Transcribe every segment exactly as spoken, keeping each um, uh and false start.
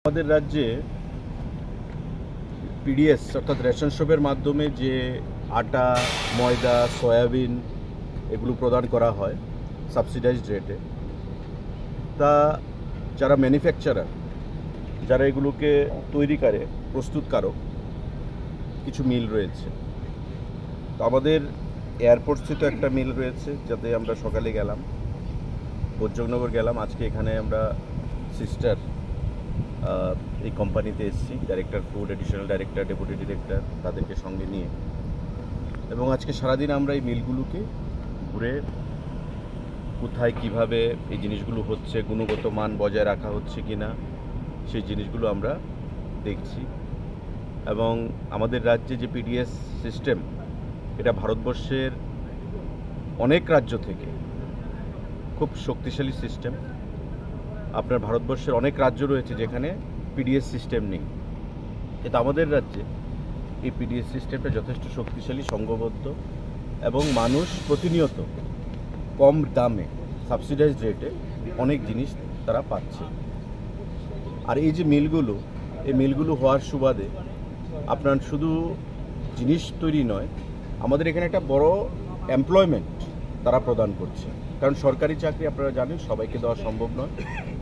আমাদের রাজ্যে পিডিএস অর্থাৎ রেশন শপের মাধ্যমে যে আটা, ময়দা, সয়াবিন এগুলো প্রদান করা হয় সাবসিডাইজড রেটে, তা যারা ম্যানুফ্যাকচারার, যারা এগুলোকে তৈরি করে, প্রস্তুতকারক, কিছু মিল রয়েছে। তো আমাদের এয়ারপোর্ট স্থিত একটা মিল রয়েছে, যাতে আমরা সকালে গেলাম, ভোজনগর গেলাম। আজকে এখানে আমরা সিস্টার এই কোম্পানিতে এসেছি, director food, additional director, deputy director, তাদেরকে সঙ্গে নিয়ে। এবং আজকে সারাদিন আমরা এই মিলগুলোকে ঘুরে কোথায় কিভাবে এই জিনিসগুলো হচ্ছে, গুণগত মান বজায় রাখা হচ্ছে কি না, সেই জিনিসগুলো আমরা দেখছি। এবং আমাদের রাজ্যে যে পিডিএস সিস্টেম, এটা ভারতবর্ষের অনেক রাজ্য থেকে খুব শক্তিশালী সিস্টেম। আপনার ভারতবর্ষের অনেক রাজ্য রয়েছে যেখানে পিডিএস সিস্টেম নেই, কিন্তু আমাদের রাজ্যে এই পিডিএস সিস্টেমটা যথেষ্ট শক্তিশালী, সংঘবদ্ধ, এবং মানুষ প্রতিনিয়ত কম দামে সাবসিডাইজড রেটে অনেক জিনিস তারা পাচ্ছে। আর এই যে মিলগুলো, এই মিলগুলো হওয়ার সুবাদে আপনার শুধু জিনিস তৈরি নয়, আমাদের এখানে একটা বড় এমপ্লয়মেন্ট তারা প্রদান করছে। কারণ সরকারি চাকরি আপনারা জানেন সবাইকে দেওয়া সম্ভব নয়,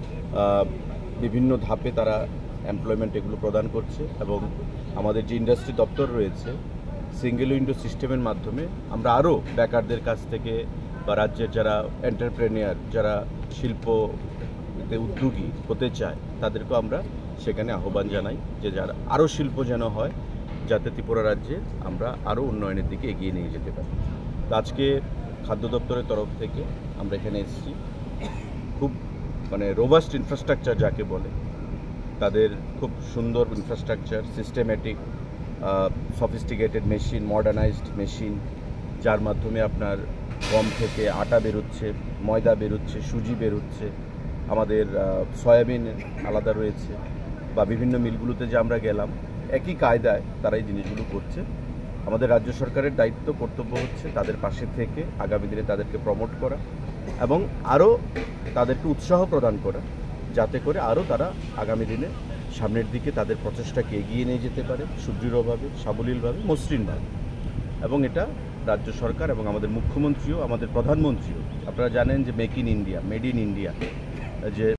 বিভিন্ন ধাপে তারা এমপ্লয়মেন্ট এগুলো প্রদান করছে। এবং আমাদের যে ইন্ডাস্ট্রি দপ্তর রয়েছে, সিঙ্গেল উইন্ডো সিস্টেমের মাধ্যমে আমরা আরও বেকারদের কাছ থেকে বা রাজ্যের যারা এন্টারপ্রেনিয়ার, যারা শিল্পতে উদ্যোগী হতে চায়, তাদেরকেও আমরা সেখানে আহ্বান জানাই যে যারা আরও শিল্প যেন হয়, যাতে ত্রিপুরা রাজ্যে আমরা আরও উন্নয়নের দিকে এগিয়ে নিয়ে যেতে পারি। তো আজকে খাদ্য দপ্তরের তরফ থেকে আমরা এখানে এসেছি। খুব মানে রোবাস্ট ইনফ্রাস্ট্রাকচার যাকে বলে, তাদের খুব সুন্দর infrastructure, systematic, sophisticated machine, modernised machine, যার মাধ্যমে আপনার গম থেকে আটা বেরোচ্ছে, ময়দা বেরোচ্ছে, সুজি বেরোচ্ছে, আমাদের সয়াবিন আলাদা রয়েছে। বা বিভিন্ন মিলগুলোতে যে আমরা গেলাম, একই কায়দায় তারা এই জিনিসগুলো করছে। আমাদের রাজ্য সরকারের দায়িত্ব, কর্তব্য হচ্ছে তাদের পাশে থেকে আগামী দিনে তাদেরকে প্রমোট করা এবং আরও তাদেরকে উৎসাহ প্রদান করা, যাতে করে আরও তারা আগামী দিনে সামনের দিকে তাদের প্রচেষ্টাকে এগিয়ে নিয়ে যেতে পারে সুদৃঢ়ভাবে, সাবলীলভাবে, মসৃণভাবে। এবং এটা রাজ্য সরকার এবং আমাদের মুখ্যমন্ত্রীও, আমাদের প্রধানমন্ত্রীও, আপনারা জানেন যে make in India, made in India, যে